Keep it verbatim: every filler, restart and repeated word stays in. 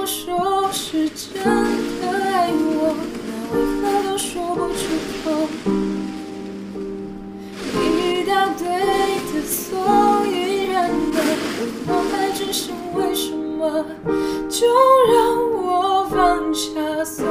说是真的爱我，那为何都说不出口？一大堆的所以然的，我还只是为什么？就让我放下所